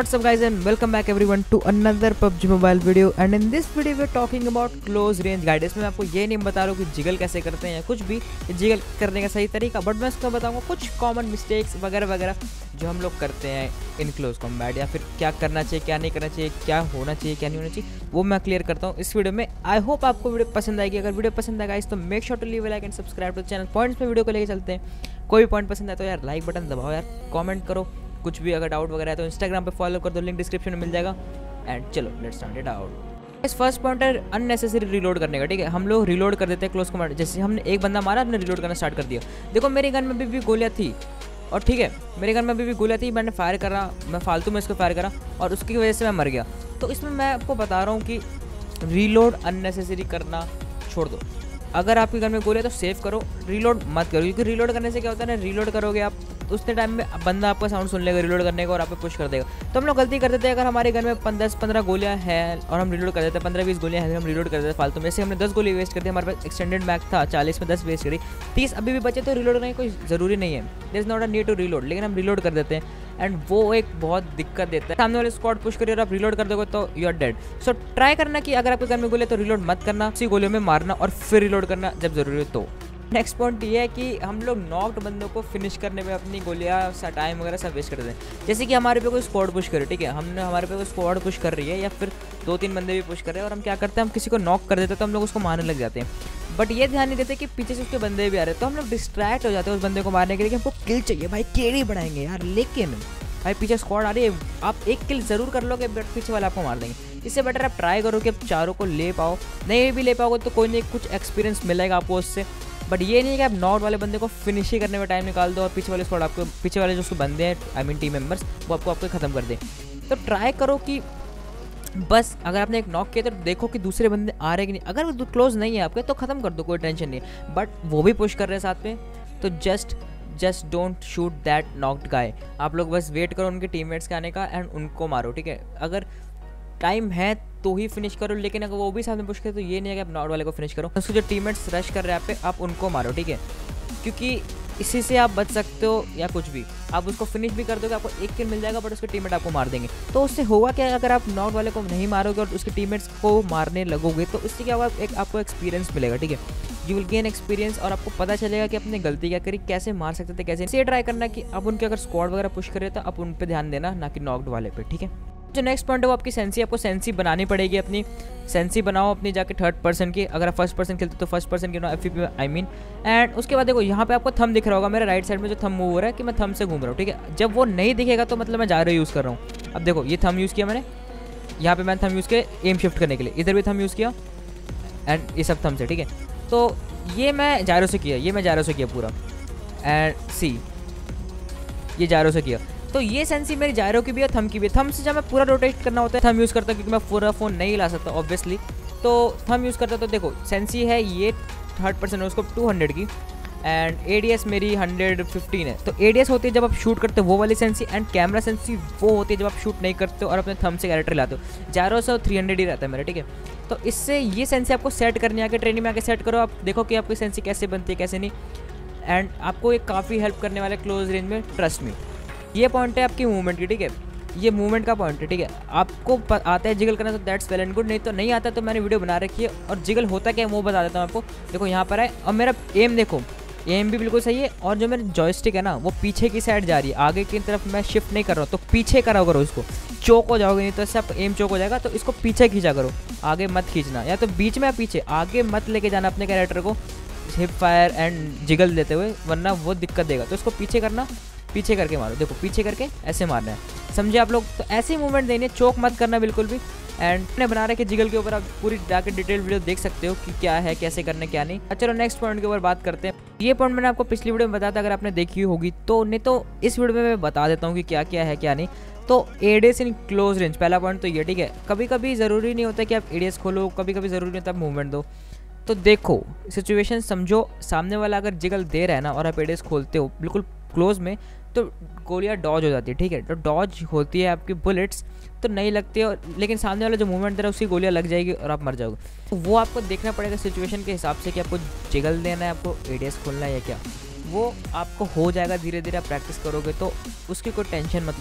what's up guys and welcome back everyone to another PUBG Mobile video and in this video we're talking about close range guide। इसमें मैं आपको ये नहीं बता रहा हूँ कि जिगल कैसे करते हैं या कुछ भी जिगल करने का सही तरीका, बट मैं इसको बताऊंगा कुछ कॉमन मिस्टेक्स वगैरह वगैरह जो हम लोग करते हैं इन क्लोज कॉम्बैट, या फिर क्या करना चाहिए क्या नहीं करना चाहिए, क्या होना चाहिए क्या नहीं होना चाहिए, वो मैं क्लियर करता हूँ इस वीडियो में। आई होप आपको वीडियो पसंद आएगी। अगर वीडियो पसंद आएगा तो make sure to leave like and subscribe to channel. Points पे वीडियो को लेके चलते हैं। कोई भी पॉइंट पसंद आए तो यार लाइक बटन दबाओ यार, कमेंट करो, कुछ भी अगर डाउट वगैरह है तो इंस्टाग्राम पे फॉलो कर दो, लिंक डिस्क्रिप्शन में मिल जाएगा। एंड चलो लेट्स स्टार्ट इट आउट। इस फर्स्ट पॉइंट है अननेसेसरी रिलोड करने का। ठीक है, हम लोग रिलोड कर देते हैं क्लोज कमांड। जैसे हमने एक बंदा मारा, हमने रिलोड करना स्टार्ट कर दिया। देखो मेरी गन में भी गोलियां थी और ठीक है मेरे गन में भी गोलियां थी, मैंने फायर करा, मैं फालतू में इसको फायर करा और उसकी वजह से मैं मर गया। तो इसमें मैं आपको बता रहा हूँ कि रिलोड अननेसेसरी करना छोड़ दो। अगर आपकी गन में गोलियां तो सेव करो, रिलोड मत करो, क्योंकि रिलोड करने से क्या होता है ना, रिलोड करोगे आप तो उतने टाइम में बंदा आपका साउंड सुन लेगा रिलोड करने का और आप पे पुश कर देगा। तो हम लोग गलती कर देते हैं, अगर हमारे घर में 10-15 गोलियां हैं और हम रिलोड कर देते हैं, 15-20 गोलियां हैं हम रिलोड कर देते हैं फालतू में। जैसे हमने 10 गोली वेस्ट कर दी, हमारे पास एक्सटेंडेड मैग था 40 में 10 वेस्ट करी, 30 अभी भी बचे तो रिलोड करने की कोई ज़रूरी नहीं है, there is not a need to reload, लेकिन हम रिलोड कर देते हैं एंड वो एक बहुत दिक्कत देता है। सामने वाले स्क्वाड पुश करिए और आप रिलोड कर दोगे तो you are dead. So try करना कि अगर आपके घर में गोली है तो रिलोड मत करना, उसी गोलियों में मारना और फिर रिलोड करना जब जरूरी हो तो। नेक्स्ट पॉइंट ये है कि हम लोग नॉक्ड बंदों को फिनिश करने में अपनी गोलियां सा टाइम वगैरह सब वेस्ट कर देते हैं। जैसे कि हमारे पे कोई स्क्वाड पुश करे, ठीक है, हमने हमारे पे कोई स्क्वाड पुश कर रही है या फिर 2-3 बंदे भी पुश कर रहे हैं और हम क्या करते हैं, हम किसी को नॉक कर देते हैं तो हम लोग उसको मारने लग जाते हैं। बट ये ध्यान नहीं देते कि पीछे से उसके बंदे भी आ रहे हैं, तो हम लोग डिस्ट्रैक्ट हो जाते हैं उस बंदे को मारने के लिए कि हमको किल चाहिए भाई, केड़ी बढ़ाएंगे यार, लेकिन भाई पीछे स्क्वाड आ रही है, आप एक किल जरूर कर लोगे बट पीछे वाले आपको मार देंगे। इससे बेटर आप ट्राई करो कि आप चारों को ले पाओ, नहीं भी ले पाओगे तो कोई नहीं कुछ एक्सपीरियंस मिलेगा आपको उससे। बट ये नहीं कि आप नॉट वाले बंदे को फिनिश ही करने में टाइम निकाल दो और पीछे वाले स्क्वाड आपको, पीछे वाले जो उसके बंदे हैं आई मीन टीम मेंबर्स, वो आपको ख़त्म कर दें। तो ट्राई करो कि बस अगर आपने एक नॉक किया तो देखो कि दूसरे बंदे आ रहे कि नहीं, अगर वो क्लोज नहीं है आपके तो ख़त्म कर दो, कोई टेंशन नहीं है। बट वो भी पुश कर रहे हैं साथ में तो just don't shoot that knocked guy. आप लोग बस वेट करो उनके टीममेट्स के आने का एंड उनको मारो, ठीक है। अगर टाइम है तो ही फिनिश करो, लेकिन अगर वो भी सामने पुश करे तो ये नहीं है कि आप नॉट वाले को फिनिश करो, उसके जो टीममेट्स रश कर रहे हैं आप पे आप उनको मारो, ठीक है, क्योंकि इसी से आप बच सकते हो। या कुछ भी आप उसको फिनिश भी कर दोगे, आपको एक किल मिल जाएगा बट उसके टीममेट आपको मार देंगे। तो उससे होगा क्या, अगर आप नॉट वाले को नहीं मारोगे और उसके टीममेट्स को मारने लगोगे तो इससे क्या होगा, एक आपको एक्सपीरियंस मिलेगा, ठीक है, यू विल गेन एक्सपीरियंस और आपको पता चलेगा कि अपने गलती क्या करी, कैसे मार सकते थे कैसे। इसे ट्राई करना कि आप उनके अगर स्क्वाड वगैरह पुश करे तो आप उन पर ध्यान देना, ना कि नॉक्ड वाले पे, ठीक है। जो नेक्स्ट पॉइंट है वो आपकी सेंसी, आपको सेंसी बनानी पड़ेगी, अपनी सेंसी बनाओ अपनी जाके थर्ड पर्सन की। अगर आप फर्स्ट पर्सन खेलते तो फर्स्ट पर्सन की एफपी आई मीन। एंड उसके बाद देखो यहाँ पे आपको थंब दिख रहा होगा, मेरे राइट साइड में जो थंब मूव हो रहा है कि मैं थंब से घूम रहा हूँ, ठीक है। जब वो नहीं दिखेगा तो मतलब मैं जायरो यूज़ कर रहा हूँ। अब देखो ये थंब यूज़ किया मैंने, यहाँ पे मैंने थंब यूज़ किया एम शिफ्ट करने के लिए, इधर भी थंब यूज़ किया एंड ये सब थंब से, ठीक है। तो ये मैं जायरो से किया, ये मैं जायरो से किया पूरा एंड सी ये जायरो से किया। तो ये सेंसी मेरी जायरो की भी है, थंब की भी है। थंब से जब मैं पूरा रोटेट करना होता है थंब यूज़ करता हूँ, क्योंकि मैं पूरा फ़ोन नहीं ला सकता ऑब्वियसली, तो थंब यूज़ करता। तो देखो सेंसी है ये थर्ड पर्सन है, उसको 200 की एंड एडीएस मेरी 115 है। तो एडीएस होती है जब आप शूट करते हो वो वाली सेंसी, एंड कैमरा सेंसी वो होती है जब आप शूट नहीं करते हो और अपने थंब से कैरेक्टर लाते हो। जायरो से 300 ही रहता है मेरा, ठीक है। तो इससे ये सेंसी आपको सेट करनी आके ट्रेनिंग में आके सेट करो, आप देखो कि आपकी सेंसी कैसे बनती है कैसे नहीं, एंड आपको ये काफ़ी हेल्प करने वाला है क्लोज रेंज में, ट्रस्ट मी। ये पॉइंट है आपकी मूवमेंट की, ठीक है, ये मूवमेंट का पॉइंट है, ठीक है। आपको आता है जिगल करना तो दैट्स वेल एंड गुड, नहीं तो नहीं आता तो मैंने वीडियो बना रखी है और जिगल होता क्या है वो बता देता हूँ आपको। देखो यहाँ पर है और मेरा एम देखो, एम भी बिल्कुल सही है और जो मेरा जॉयस्टिक है ना वो पीछे की साइड जा रही है, आगे की तरफ मैं शिफ्ट नहीं कर रहा हूँ। तो पीछे करा करो इसको, चौक हो जाओगे नहीं तो इससे आप एम चौक हो जाएगा, तो इसको पीछे खींचा करो, आगे मत खींचना, या तो बीच में या पीछे, आगे मत लेके जाना अपने कैरेक्टर को हिप फायर एंड जिगल देते हुए, वरना वो दिक्कत देगा। तो इसको पीछे करना, पीछे करके मारो, देखो पीछे करके ऐसे मारना है, समझे आप लोग। तो ऐसे ही मूवमेंट देनी है, चौक मत करना बिल्कुल भी। एंड मैंने बना रखे जिगल के ऊपर, आप पूरी जाकर डिटेल वीडियो देख सकते हो कि क्या है कैसे करना क्या नहीं। चलो नेक्स्ट पॉइंट के ऊपर बात करते हैं। ये पॉइंट मैंने आपको पिछली वीडियो में बताया था, अगर आपने देखी होगी तो, नहीं तो इस वीडियो में मैं बता देता हूँ कि क्या क्या है क्या नहीं। तो एडीएस इन क्लोज रेंज, पहला पॉइंट तो ये, ठीक है। कभी कभी ज़रूरी नहीं होता कि आप एडीएस खोलो, कभी कभी ज़रूरी नहीं होता आप मूवमेंट दो। तो देखो सिचुएशन समझो, सामने वाला अगर जिगल दे रहा है ना और आप एडीएस खोलते हो बिल्कुल क्लोज में तो गोलियां डॉज हो जाती है, ठीक है। तो डॉज होती है आपकी बुलेट्स तो नहीं लगती है, लेकिन सामने वाला जो मूवमेंट दे रहा है उसकी गोलियां लग जाएगी और आप मर जाओगे। तो वो आपको देखना पड़ेगा सिचुएशन के हिसाब से कि आपको जिगल देना है, आपको एडीएस खोलना है या क्या। वो आपको हो जाएगा धीरे धीरे, आप प्रैक्टिस करोगे तो उसकी कोई टेंशन मत लो।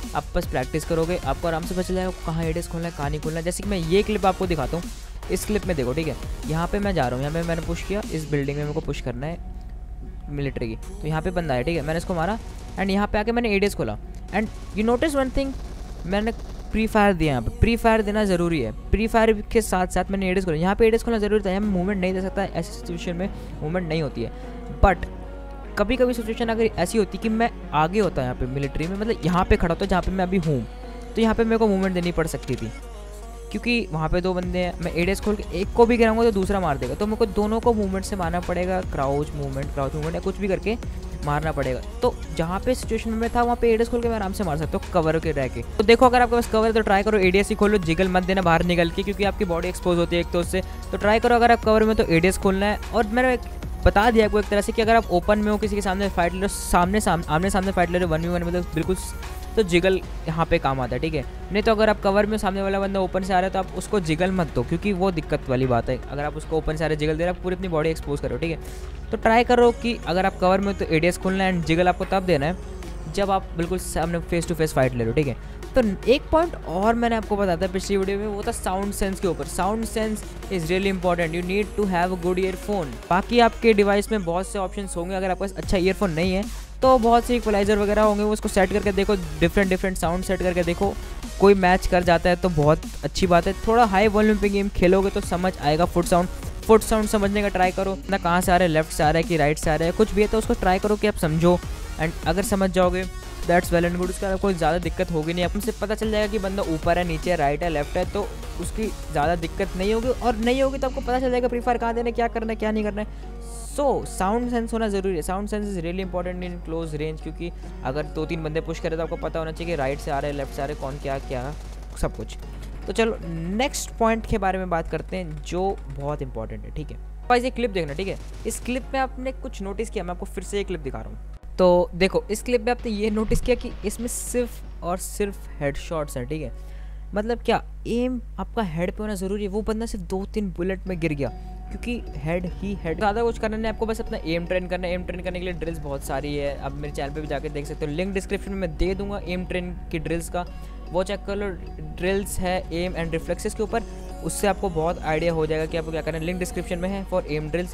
आप बस प्रैक्टिस करोगे आपको आराम से पता चल जाएगा कहाँ एडीएस खोलना है कहाँ नहीं खोलना है। जैसे कि मैं ये क्लिप आपको दिखाता हूँ, इस क्लिप में देखो ठीक है, यहाँ पे मैं जा रहा हूँ, यहाँ पे मैंने पुश किया, इस बिल्डिंग में मेरे को पुश करना है मिलिट्री की, तो यहाँ पे बंदा है ठीक है, मैंने इसको मारा एंड यहाँ पे आके मैंने एडीएस खोला and you notice one thing, मैंने प्री फायर दिया। यहाँ पे प्री फायर देना ज़रूरी है, प्री फायर के साथ साथ मैंने एडीएस खोला, यहाँ पे एडीएस खोलना ज़रूरी था, यहाँ मैं मूवमेंट नहीं दे सकता, ऐसी सिचुएशन में मूवमेंट नहीं होती है। बट कभी कभी सिचुएशन अगर ऐसी होती कि मैं आगे होता यहाँ पे मिलिट्री में, मतलब यहाँ पे खड़ा होता जहाँ पे मैं अभी हूँ, तो यहाँ पे मेरे को मूवमेंट देनी पड़ सकती थी, क्योंकि वहाँ पे 2 बंदे हैं, मैं एडीएस खोल के एक को भी गिराऊंगा तो दूसरा मार देगा, तो मेरे को दोनों को मूवमेंट से मारना पड़ेगा, क्राउच मूवमेंट या कुछ भी करके मारना पड़ेगा। तो जहाँ पे सिचुएशन में मैं था वहाँ पे एडीएस खोल के मैं आराम से मार सकता हूँ कवर के रह के। तो देखो अगर आपके पास कवर है तो ट्राई करो एडीएस ही खोलो, जिगल मत देना बाहर निकल के, क्योंकि आपकी बॉडी एक्सपोज होती है एक तो उससे। तो ट्राई करो अगर आप कवर में तो एडीएस खोलना है। और मैंने बता दिया आपको एक तरह से कि अगर आप ओपन में हो, किसी के सामने फाइट ले रहे हो, आमने सामने फाइट ले रहे हो 1v1 में, तो बिल्कुल तो जिगल यहाँ पे काम आता है ठीक है। नहीं तो अगर आप कवर में सामने वाला बंदा ओपन से आ रहा है तो आप उसको जिगल मत दो, क्योंकि वो दिक्कत वाली बात है। अगर आप उसको ओपन से आ रहे जिगल दे रहे आप पूरी अपनी बॉडी एक्सपोज करो ठीक है। तो ट्राई करो कि अगर आप कवर में हो तो एडीएस खोलना है एंड जिगल आपको तब देना है जब आप बिल्कुल सामने फेस टू फेस फाइट ले रहे हो ठीक है। तो एक पॉइंट और मैंने आपको बताया था पिछली वीडियो में, वो था साउंड सेंस के ऊपर। Sound sense is really important, you need to have a good earphone. बाकी आपके डिवाइस में बहुत से ऑप्शंस होंगे, अगर आपके पास अच्छा ईयरफोन नहीं है तो बहुत से इक्वलाइजर वगैरह होंगे, वो उसको सेट करके देखो, डिफरेंट साउंड सेट करके देखो, कोई मैच कर जाता है तो बहुत अच्छी बात है। थोड़ा हाई वॉल्यूम पे गेम खेलोगे तो समझ आएगा फुट साउंड समझने का ट्राई करो ना, कहाँ से आ रहा है, लेफ्ट से आ रहा है कि राइट से आ रहा है, कुछ भी है तो उसको ट्राई करो कि आप समझो। एंड अगर समझ जाओगे दैट्स वेल एंड गुड, उसका कोई ज़्यादा दिक्कत होगी नहीं, अपन से पता चल जाएगा कि बंदा ऊपर है, नीचे है, राइट है, लेफ्ट है, तो उसकी ज़्यादा दिक्कत नहीं होगी। और नहीं होगी तो आपको पता चल जाएगा प्री फायर कहाँ देना, क्या करना है क्या नहीं करना है। सो साउंड सेंस होना ज़रूरी है, sound sense is really important in close range, क्योंकि अगर 2-3 बंदे पुश करें तो आपको पता होना चाहिए कि राइट से आ रहे हैं, लेफ्ट से आ रहे हैं, कौन क्या सब कुछ। तो चलो नेक्स्ट पॉइंट के बारे में बात करते हैं जो बहुत इंपॉर्टेंट है ठीक है। भाई ये क्लिप देखना ठीक है, इस क्लिप में आपने कुछ नोटिस किया, मैं आपको फिर से ये क्लिप दिखा रहा हूँ। तो देखो इस क्लिप में आपने ये नोटिस किया कि इसमें सिर्फ और सिर्फ हेडशॉट्स हैं ठीक है। मतलब क्या, एम आपका हेड पे होना ज़रूरी है। वो बंदा सिर्फ 2-3 बुलेट में गिर गया क्योंकि हेड ही हेड, ज़्यादा कुछ करना नहीं, आपको बस अपना एम ट्रेन करना है। एम ट्रेन करने के लिए ड्रिल्स बहुत सारी है, आप मेरे चैनल पे भी जाके देख सकते हो, लिंक डिस्क्रिप्शन में मैं दे दूंगा एम ट्रेन की ड्रिल्स का, वो चेक कर लो। ड्रिल्स है एम एंड रिफ्लेक्सेस के ऊपर, उससे आपको बहुत आइडिया हो जाएगा कि आपको क्या करना है। लिंक डिस्क्रिप्शन में है फॉर एम ड्रिल्स।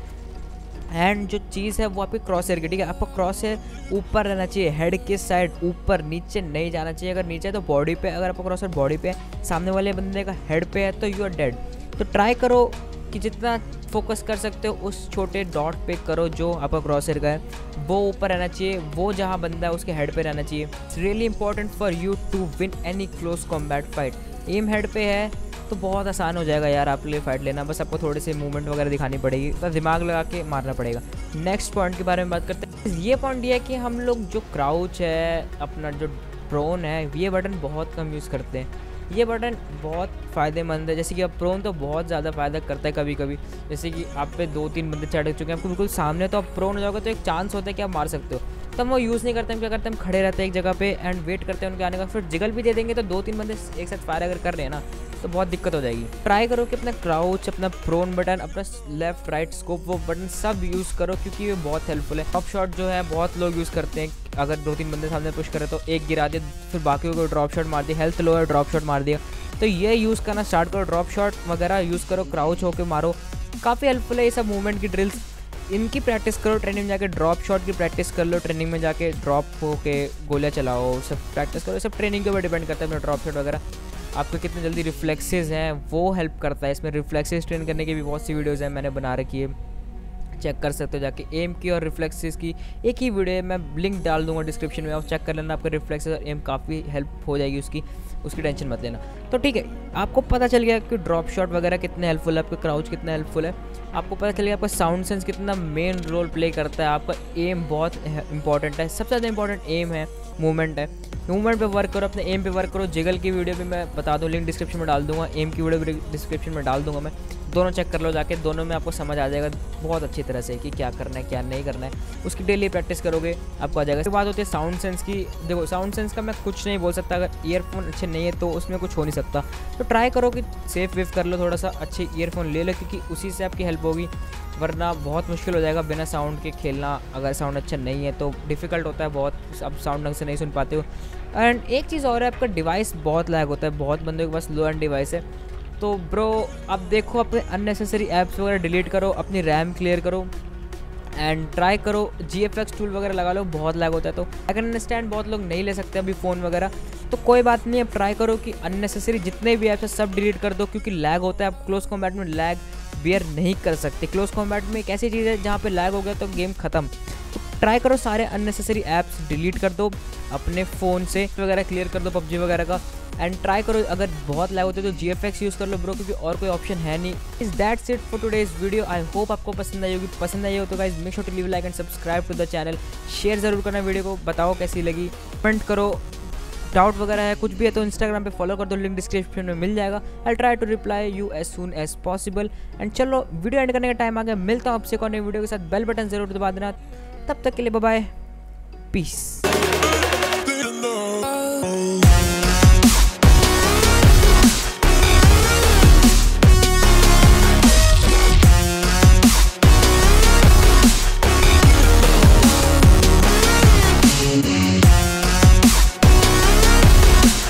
एंड जो चीज़ है वो आपकी क्रॉस एयर की ठीक है, आपका क्रॉस एयर ऊपर रहना चाहिए, हेड के साइड ऊपर, नीचे नहीं जाना चाहिए। अगर नीचे है तो बॉडी पे, अगर आपका क्रॉस एयर बॉडी पे है, सामने वाले बंदे का हेड पे है तो यू आर डेड। तो ट्राई करो कि जितना फोकस कर सकते हो उस छोटे डॉट पे करो जो आपका क्रॉस एयर का है, वो ऊपर रहना चाहिए, वो जहाँ बंदा है उसके हेड पे रहना चाहिए। It's really important for you to win any close combat fight. Aim head पे है तो बहुत आसान हो जाएगा यार आपके लिए फाइट लेना, बस आपको थोड़े से मूवमेंट वगैरह दिखानी पड़ेगी, तो दिमाग लगा के मारना पड़ेगा। नेक्स्ट पॉइंट के बारे में बात करते हैं। ये पॉइंट ये है कि हम लोग जो क्राउच है, अपना जो प्रोन है, ये बटन बहुत कम यूज़ करते हैं। ये बटन बहुत फ़ायदेमंद है, जैसे कि अब प्रोन तो बहुत ज़्यादा फ़ायदा करता है कभी कभी, जैसे कि आप पे 2-3 बंदे चढ़ चुके हैं आपको बिल्कुल सामने, तो आप प्रोन हो जाओगे तो एक चांस होता है कि आप मार सकते हो। तो हम वो यूज़ नहीं करते, हम क्या करते हैं, हम खड़े रहते हैं एक जगह पे एंड वेट करते हैं उनके आने का, फिर जिगल भी दे देंगे तो 2-3 बंदे एक साथ फायर अगर कर रहे हैं ना तो बहुत दिक्कत हो जाएगी। ट्राई करो कि अपना क्राउच, अपना प्रोन बटन, अपना लेफ्ट राइट स्कोप, वो बटन सब यूज़ करो, क्योंकि ये बहुत हेल्पफुल है। टॉप शॉट जो है बहुत लोग यूज़ करते हैं, अगर 2-3 बंदे सामने पुश करे तो एक गिरा दिया, फिर बाकी को ड्रॉप शॉट मार दिया, हेल्थ लो है ड्रॉप शॉट मार दिया, तो ये यूज़ करना स्टार्ट करो। ड्रॉप शॉट वगैरह यूज़ करो, क्राउच होकर मारो, काफ़ी हेल्पफुल है ये सब मूवमेंट की ड्रिल्स। इनकी प्रैक्टिस करो, ट्रेनिंग में जाके ड्रॉप शॉट की प्रैक्टिस कर लो, ट्रेनिंग में जाके ड्रॉप होके गोलियाँ चलाओ, सब प्रैक्टिस करो। सब ट्रेनिंग के ऊपर डिपेंड करता है अपना ड्रॉप शॉट वगैरह, आपको कितने जल्दी रिफ्लेक्सेस हैं वो हेल्प करता है। इसमें रिफ्लेक्सेस ट्रेन करने की भी बहुत सी वीडियोज़ हैं, मैंने बना रखी है, चेक कर सकते हो जाके। एम की और रिफ्लेक्सेस की एक ही वीडियो है, मैं लिंक डाल दूंगा डिस्क्रिप्शन में, आप चेक कर लेना, आपका रिफ्लेक्सेस और एम काफ़ी हेल्प हो जाएगी उसकी टेंशन मत लेना। तो ठीक है, आपको पता चल गया कि ड्रॉप शॉट वगैरह कितने हेल्पफुल है, आपका क्राउच कितना हेल्पफुल है, आपको पता चल गया आपका साउंड सेंस कितना मेन रोल प्ले करता है, आपका एम बहुत इंपॉर्टेंट है, सबसे ज़्यादा इंपॉर्टेंट एम है, मूवमेंट है। मूवमेंट पे वर्क करो, अपने एम पे वर्क करो। जिगल की वीडियो भी मैं बता दूँ, लिंक डिस्क्रिप्शन में डाल दूंगा, एम की वीडियो भी डिस्क्रिप्शन में डाल दूंगा मैं, दोनों चेक कर लो जाके, दोनों में आपको समझ आ जाएगा बहुत अच्छी तरह से कि क्या करना है क्या नहीं करना है। उसकी डेली प्रैक्टिस करोगे आपको आ जाएगा। इसके बाद होती है साउंड सेंस की। देखो साउंड सेंस का मैं कुछ नहीं बोल सकता, अगर ईयरफोन अच्छे नहीं है तो उसमें कुछ हो नहीं सकता। तो ट्राई करो कि सेफ वेव कर लो, थोड़ा सा अच्छे ईयरफोन ले लो, क्योंकि उसी से आपकी हेल्प होगी, वरना बहुत मुश्किल हो जाएगा बिना साउंड के खेलना। अगर साउंड अच्छा नहीं है तो डिफ़िकल्ट होता है बहुत, अब साउंड ढंग से नहीं सुन पाते हो। एंड एक चीज़ और है, आपका डिवाइस बहुत लैग होता है, बहुत बंदों के पास लो एंड डिवाइस है। तो ब्रो अब देखो, अपने अननेसेसरी ऐप्स वगैरह डिलीट करो, अपनी रैम क्लियर करो एंड ट्राई करो GFX टूल वगैरह लगा लो। बहुत लैग होता है तो आई कैन अंडरस्टैंड, बहुत लोग नहीं ले सकते अभी फ़ोन वगैरह, तो कोई बात नहीं। अब ट्राई करो कि अननेसेसरी जितने भी ऐप्स हैं सब डिलीट कर दो, क्योंकि लैग होता है। आप क्लोज कॉम्बैट में लैग बियर नहीं कर सकते। क्लोज कॉम्बैट में एक ऐसी चीज़ है जहाँ पे लैग हो गया तो गेम ख़त्म। तो ट्राई करो सारे अननेसेसरी ऐप्स डिलीट कर दो अपने फ़ोन से, वगैरह क्लियर कर दो PUBG वगैरह का। एंड ट्राई करो, अगर बहुत लैग होते तो GFX यूज़ कर लो ब्रो, क्योंकि और कोई ऑप्शन है नहीं। Is that's it for today's video. I hope आपको पसंद आई होगी। पसंद आई हो तो guys make sure to leave like and subscribe to the channel. Share ज़रूर करना वीडियो को, बताओ कैसी लगी, कमेंट करो। डाउट वगैरह है कुछ भी है तो इंस्टाग्राम पे फॉलो कर दो, लिंक डिस्क्रिप्शन में मिल जाएगा। I try to reply you as soon as possible. And चलो वीडियो एंड करने का टाइम आ गया, मिलता हूँ आपसे एक और नई वीडियो के साथ। बेल बटन जरूर दबा देना। तब तक के लिए बाय बाय, पीस।